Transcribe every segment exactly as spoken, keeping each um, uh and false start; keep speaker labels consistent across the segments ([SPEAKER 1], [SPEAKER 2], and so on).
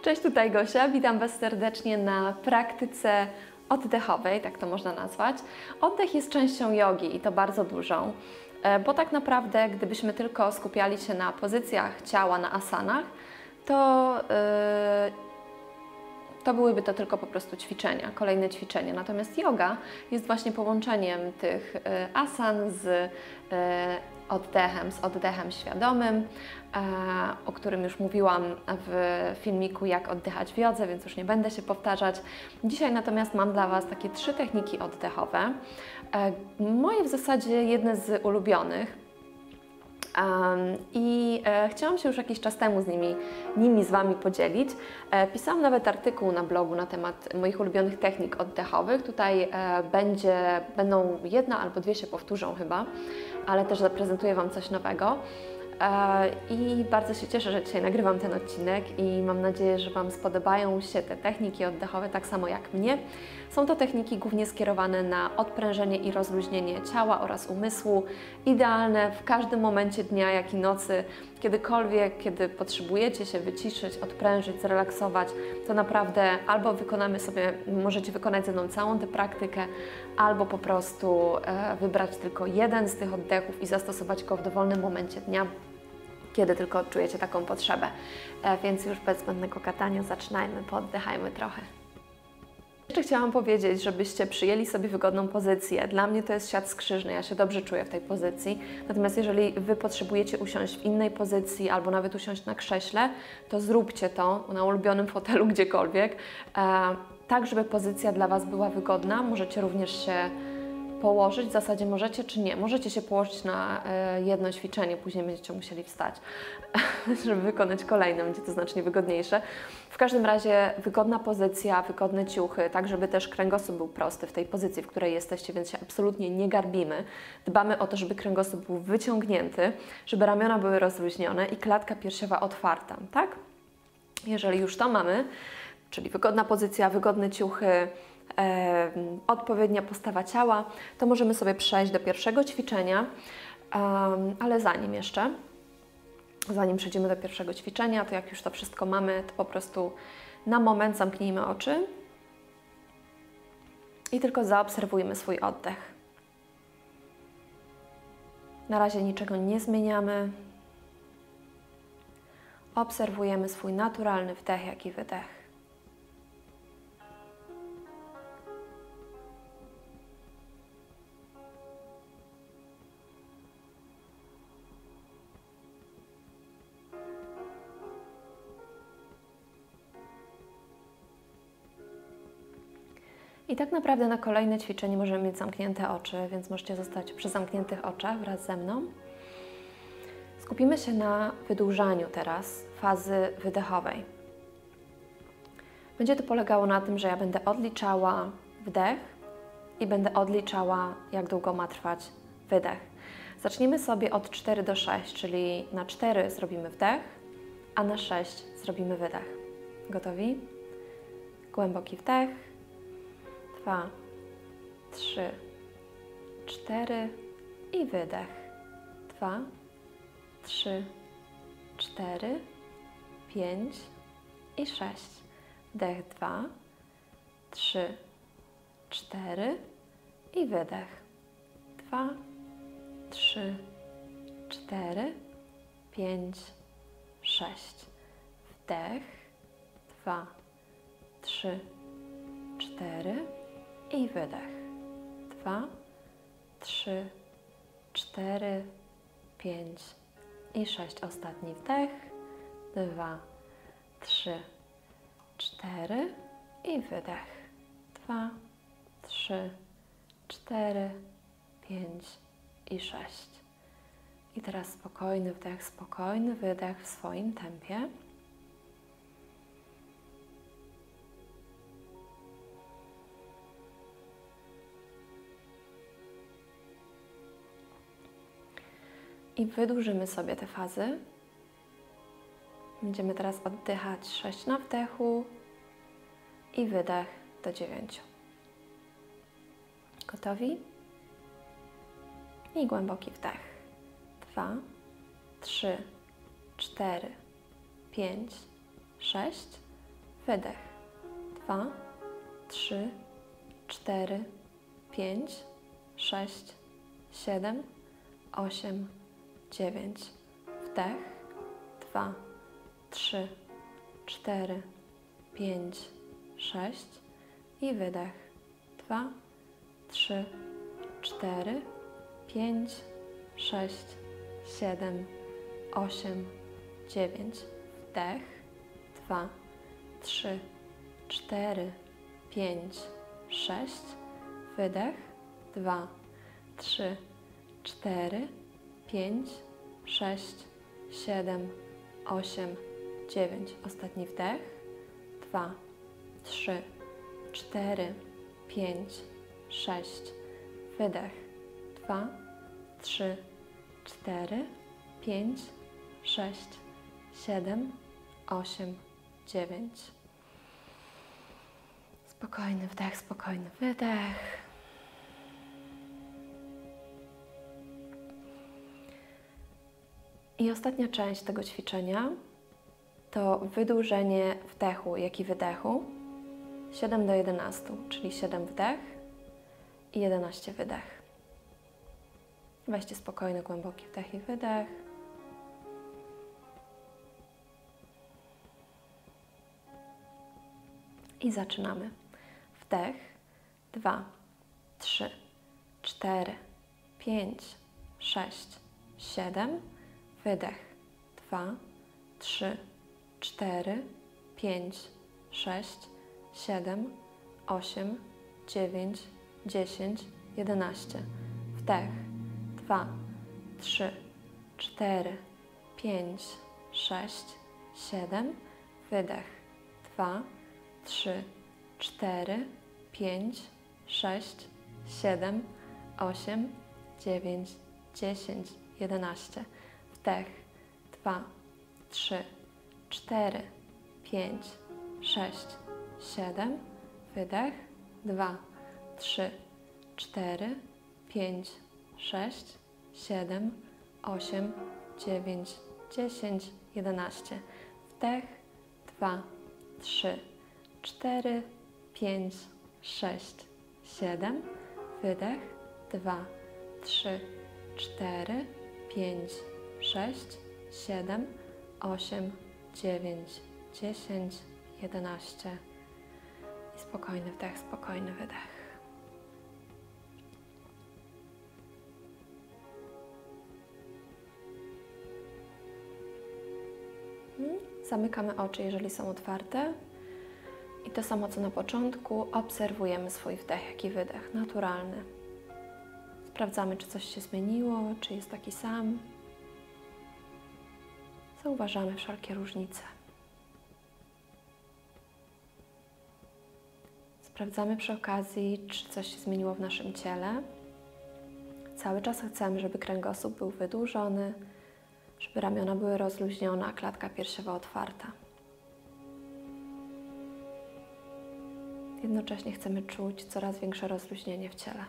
[SPEAKER 1] Cześć, tutaj Gosia. Witam Was serdecznie na praktyce oddechowej, tak to można nazwać. Oddech jest częścią jogi i to bardzo dużą, bo tak naprawdę gdybyśmy tylko skupiali się na pozycjach ciała, na asanach, to yy, to byłyby to tylko po prostu ćwiczenia, kolejne ćwiczenia. Natomiast yoga jest właśnie połączeniem tych asan z oddechem, z oddechem świadomym, o którym już mówiłam w filmiku Jak oddychać w jodze, więc już nie będę się powtarzać. Dzisiaj natomiast mam dla Was takie trzy techniki oddechowe. Moje w zasadzie jedne z ulubionych. Um, I e, chciałam się już jakiś czas temu z nimi, nimi z Wami podzielić. E, pisałam nawet artykuł na blogu na temat moich ulubionych technik oddechowych. Tutaj e, będzie, będą jedna albo dwie się powtórzą chyba, ale też zaprezentuję Wam coś nowego. E, I bardzo się cieszę, że dzisiaj nagrywam ten odcinek i mam nadzieję, że Wam spodobają się te techniki oddechowe tak samo jak mnie. Są to techniki głównie skierowane na odprężenie i rozluźnienie ciała oraz umysłu, idealne w każdym momencie dnia, jak i nocy, kiedykolwiek, kiedy potrzebujecie się wyciszyć, odprężyć, zrelaksować, to naprawdę albo wykonamy sobie, możecie wykonać ze mną całą tę praktykę, albo po prostu e, wybrać tylko jeden z tych oddechów i zastosować go w dowolnym momencie dnia, kiedy tylko czujecie taką potrzebę. E, więc już bez zbędnego gadania zaczynajmy, pooddychajmy trochę. Jeszcze chciałam powiedzieć, żebyście przyjęli sobie wygodną pozycję. Dla mnie to jest siat skrzyżny, ja się dobrze czuję w tej pozycji. Natomiast jeżeli Wy potrzebujecie usiąść w innej pozycji albo nawet usiąść na krześle, to zróbcie to na ulubionym fotelu gdziekolwiek, e, tak żeby pozycja dla Was była wygodna. Możecie również się położyć, w zasadzie możecie czy nie. Możecie się położyć na e, jedno ćwiczenie, później będziecie musieli wstać, żeby wykonać kolejne, będzie to znacznie wygodniejsze. W każdym razie wygodna pozycja, wygodne ciuchy, tak żeby też kręgosłup był prosty w tej pozycji, w której jesteście, więc się absolutnie nie garbimy. Dbamy o to, żeby kręgosłup był wyciągnięty, żeby ramiona były rozluźnione i klatka piersiowa otwarta, tak? Jeżeli już to mamy, czyli wygodna pozycja, wygodne ciuchy, E, odpowiednia postawa ciała, to możemy sobie przejść do pierwszego ćwiczenia, um, ale zanim jeszcze, zanim przejdziemy do pierwszego ćwiczenia, to jak już to wszystko mamy, to po prostu na moment zamknijmy oczy i tylko zaobserwujmy swój oddech. Na razie niczego nie zmieniamy. Obserwujemy swój naturalny wdech, jak i wydech. I tak naprawdę na kolejne ćwiczenie możemy mieć zamknięte oczy, więc możecie zostać przy zamkniętych oczach wraz ze mną. Skupimy się na wydłużaniu teraz fazy wydechowej. Będzie to polegało na tym, że ja będę odliczała wdech i będę odliczała, jak długo ma trwać wydech. Zacznijmy sobie od cztery do sześciu, czyli na cztery zrobimy wdech, a na sześć zrobimy wydech. Gotowi? Głęboki wdech. Dwa, trzy, cztery i wydech. Dwa, trzy, cztery, pięć i sześć. Wdech, dwa, trzy, cztery i wydech. Dwa, trzy, cztery, pięć, sześć. Wdech, dwa, trzy, cztery i wydech. Dwa, trzy, cztery, pięć i sześć. Ostatni wdech. Dwa, trzy, cztery i wydech. Dwa, trzy, cztery, pięć i sześć. I teraz spokojny wdech, spokojny wydech w swoim tempie. I wydłużymy sobie te fazy. Będziemy teraz oddychać sześć na wdechu i wydech do dziewięciu. Gotowi? I głęboki wdech. Dwa, trzy, cztery, pięć, sześć. wydech. dwa, trzy, cztery, pięć, sześć, siedem, osiem, dziewięć. Wdech. dwa, trzy, cztery, pięć, sześć i wydech. dwa, trzy, cztery, pięć, sześć, siedem, osiem, dziewięć. Wdech. dwa, trzy, cztery, pięć, sześć. Wydech. dwa, trzy, cztery, pięć, sześć, siedem, osiem, dziewięć. Ostatni wdech. dwa, trzy, cztery, pięć, sześć. Wydech. dwa, trzy, cztery, pięć, sześć, siedem, osiem, dziewięć. Spokojny wdech, spokojny wydech. I ostatnia część tego ćwiczenia to wydłużenie wdechu, jak i wydechu. siedem do jedenastu, czyli siedem wdech i jedenaście wydech. Weźcie spokojny, głęboki wdech i wydech. I zaczynamy. Wdech. dwa, trzy, cztery, pięć, sześć, siedem. Wydech. dwa, trzy, cztery, pięć, sześć, siedem, osiem, dziewięć, dziesięć, jedenaście. Wdech. dwa, trzy, cztery, pięć, sześć, siedem. Wydech. dwa, trzy, cztery, pięć, sześć, siedem, osiem, dziewięć, dziesięć, jedenaście. Wdech. dwa, trzy, cztery, pięć, sześć, siedem. Wydech. dwa, trzy, cztery, pięć, sześć, siedem, osiem, dziewięć, dziesięć, jedenaście. Wdech. dwa, trzy, cztery, pięć, sześć, siedem. Wydech. dwa, trzy, cztery, pięć, sześć, siedem, osiem, dziewięć, dziesięć, jedenaście. I spokojny wdech, spokojny wydech. Zamykamy oczy, jeżeli są otwarte. I to samo co na początku, obserwujemy swój wdech, jak i wydech, naturalny. Sprawdzamy, czy coś się zmieniło, czy jest taki sam. Zauważamy wszelkie różnice. Sprawdzamy przy okazji, czy coś się zmieniło w naszym ciele. Cały czas chcemy, żeby kręgosłup był wydłużony, żeby ramiona były rozluźnione, a klatka piersiowa otwarta. Jednocześnie chcemy czuć coraz większe rozluźnienie w ciele.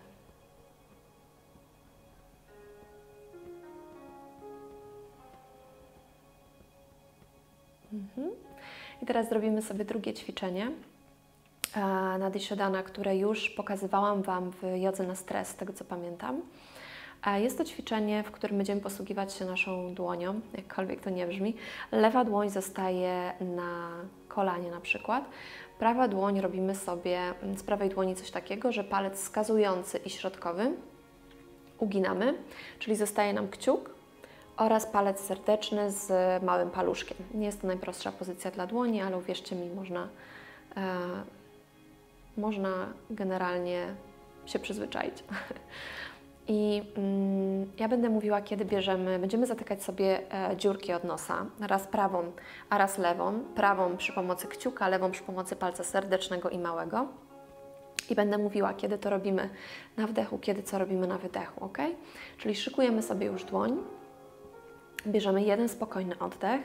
[SPEAKER 1] Mhm. I teraz zrobimy sobie drugie ćwiczenie Nadi-Shodhana, które już pokazywałam Wam w jodze na stres, z tego co pamiętam. Jest to ćwiczenie, w którym będziemy posługiwać się naszą dłonią, jakkolwiek to nie brzmi. Lewa dłoń zostaje na kolanie na przykład. Prawa dłoń robimy sobie z prawej dłoni coś takiego, że palec wskazujący i środkowy uginamy, czyli zostaje nam kciuk oraz palec serdeczny z małym paluszkiem. Nie jest to najprostsza pozycja dla dłoni, ale uwierzcie mi, można, e, można generalnie się przyzwyczaić. I mm, ja będę mówiła, kiedy bierzemy, będziemy zatykać sobie e, dziurki od nosa, raz prawą, a raz lewą. Prawą przy pomocy kciuka, lewą przy pomocy palca serdecznego i małego. I będę mówiła, kiedy to robimy na wdechu, kiedy co robimy na wydechu, ok? Czyli szykujemy sobie już dłoń. Bierzemy jeden spokojny oddech.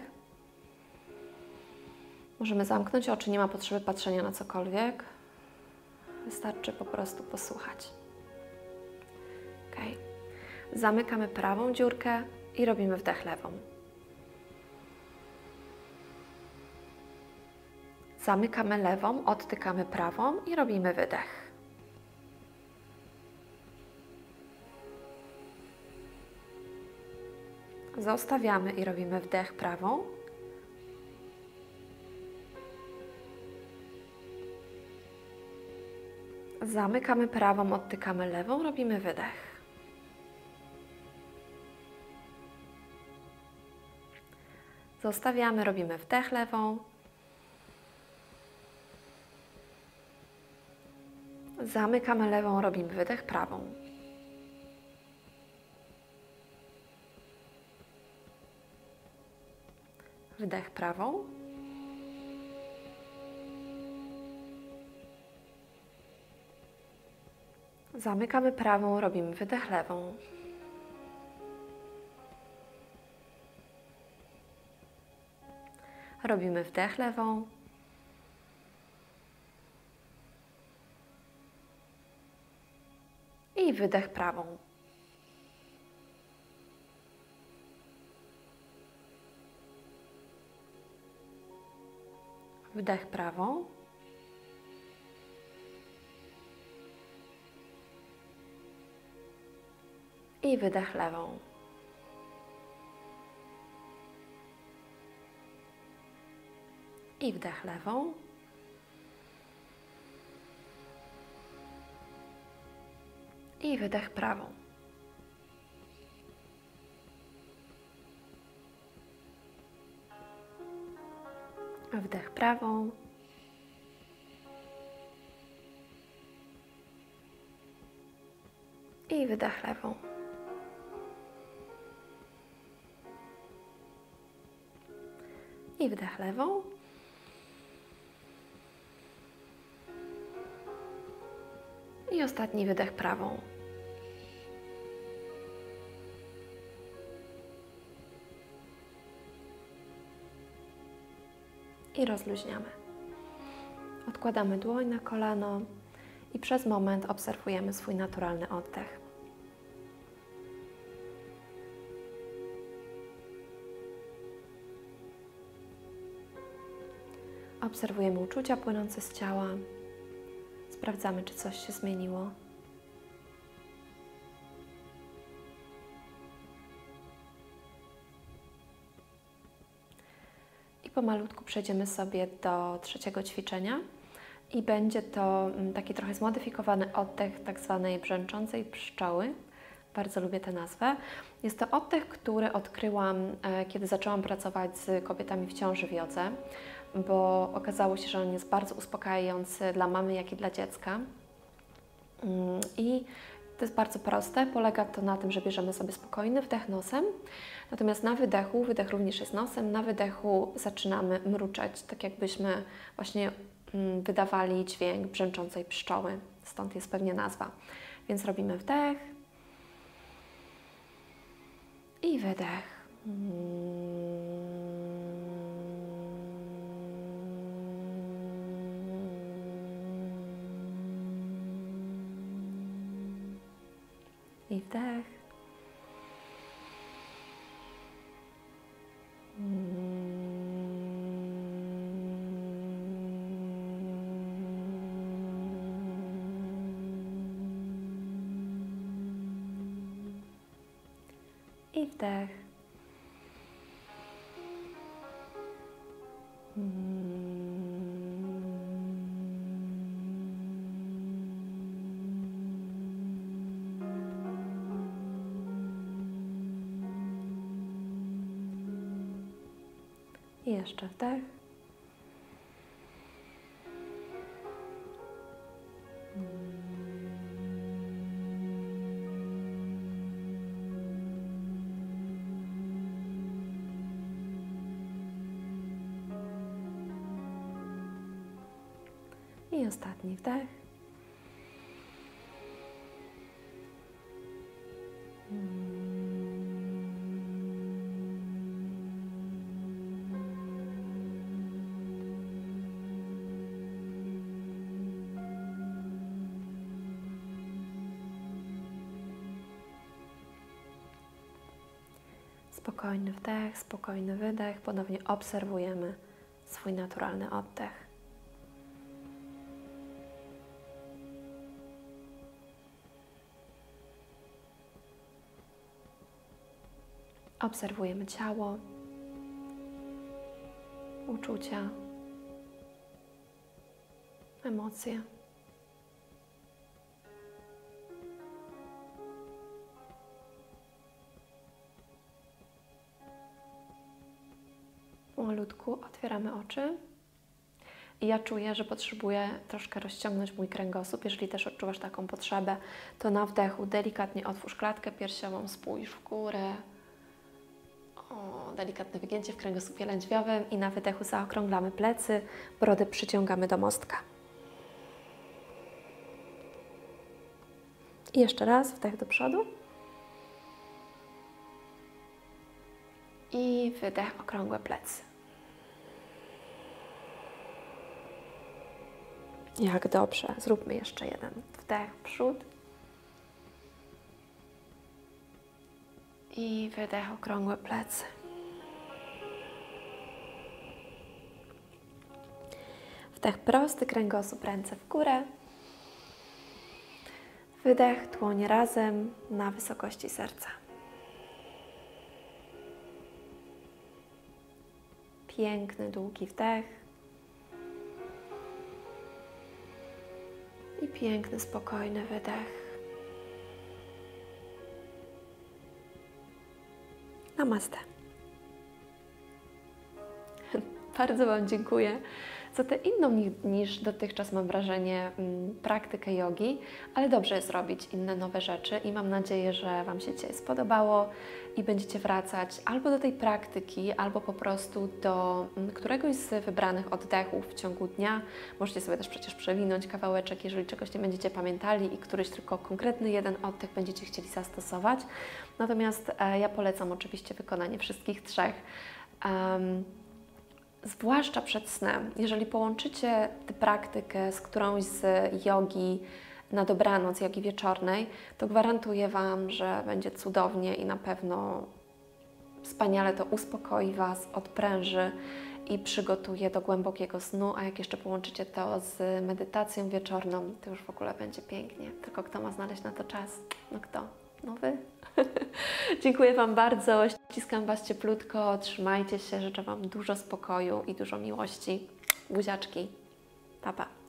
[SPEAKER 1] Możemy zamknąć oczy, nie ma potrzeby patrzenia na cokolwiek. Wystarczy po prostu posłuchać. Okay. Zamykamy prawą dziurkę i robimy wdech lewą. Zamykamy lewą, odtykamy prawą i robimy wydech. Zostawiamy i robimy wdech prawą. Zamykamy prawą, odtykamy lewą, robimy wydech. Zostawiamy, robimy wdech lewą. Zamykamy lewą, robimy wydech prawą. Wdech prawą. Zamykamy prawą, robimy wydech lewą. Robimy wdech lewą. I wydech prawą. Wdech prawą. I wydech lewą. I wdech lewą. I wydech prawą. Wdech prawą. I wydech lewą. I wdech lewą. I ostatni wydech prawą. I rozluźniamy. Odkładamy dłoń na kolano i przez moment obserwujemy swój naturalny oddech. Obserwujemy uczucia płynące z ciała. Sprawdzamy, czy coś się zmieniło. I pomalutku przejdziemy sobie do trzeciego ćwiczenia. I będzie to taki trochę zmodyfikowany oddech tak zwanej brzęczącej pszczoły. Bardzo lubię tę nazwę. Jest to oddech, który odkryłam, kiedy zaczęłam pracować z kobietami w ciąży w jodze, bo okazało się, że on jest bardzo uspokajający dla mamy, jak i dla dziecka. I to jest bardzo proste. Polega to na tym, że bierzemy sobie spokojny wdech nosem, natomiast na wydechu, wydech również jest nosem, na wydechu zaczynamy mruczeć, tak jakbyśmy właśnie wydawali dźwięk brzęczącej pszczoły. Stąd jest pewnie nazwa. Więc robimy wdech i wydech. I wdech. I wdech. I jeszcze wdech. I ostatni wdech. Spokojny wdech, spokojny wydech. Ponownie obserwujemy swój naturalny oddech. Obserwujemy ciało, uczucia, emocje. Pomalutku otwieramy oczy i ja czuję, że potrzebuję troszkę rozciągnąć mój kręgosłup. Jeżeli też odczuwasz taką potrzebę, to na wdechu delikatnie otwórz klatkę piersiową, spójrz w górę. O, delikatne wygięcie w kręgosłupie lędźwiowym i na wydechu zaokrąglamy plecy, brodę przyciągamy do mostka. I jeszcze raz, wdech do przodu. I wydech, okrągłe plecy. Jak dobrze. Zróbmy jeszcze jeden. Wdech w przód. I wydech, okrągłe plecy. Wdech prosty, kręgosłup, ręce w górę. Wydech, dłonie razem na wysokości serca. Piękny, długi wdech. I piękny, spokojny wydech. Namaste. Bardzo Wam dziękuję za tę inną niż dotychczas, mam wrażenie, praktykę jogi, ale dobrze jest robić inne, nowe rzeczy i mam nadzieję, że Wam się dzisiaj spodobało i będziecie wracać albo do tej praktyki, albo po prostu do któregoś z wybranych oddechów w ciągu dnia. Możecie sobie też przecież przewinąć kawałeczek, jeżeli czegoś nie będziecie pamiętali i któryś tylko konkretny jeden oddech będziecie chcieli zastosować. Natomiast e, ja polecam oczywiście wykonanie wszystkich trzech. Um, Zwłaszcza przed snem, jeżeli połączycie tę praktykę z którąś z jogi na dobranoc, jogi wieczornej, to gwarantuję Wam, że będzie cudownie i na pewno wspaniale to uspokoi Was, odpręży i przygotuje do głębokiego snu, a jak jeszcze połączycie to z medytacją wieczorną, to już w ogóle będzie pięknie. Tylko kto ma znaleźć na to czas? No kto? No Wy. Dziękuję Wam bardzo, ściskam Was cieplutko, trzymajcie się, życzę Wam dużo spokoju i dużo miłości. Buziaczki. Pa, pa.